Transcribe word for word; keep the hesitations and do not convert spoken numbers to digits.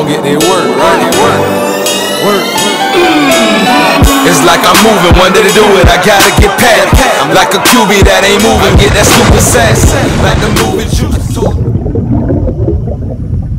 get their work, right? Work, work. It's like I'm moving, one day to do it, I gotta get packed. I'm like a Q B that ain't moving, get that super sass. Like the movie juice.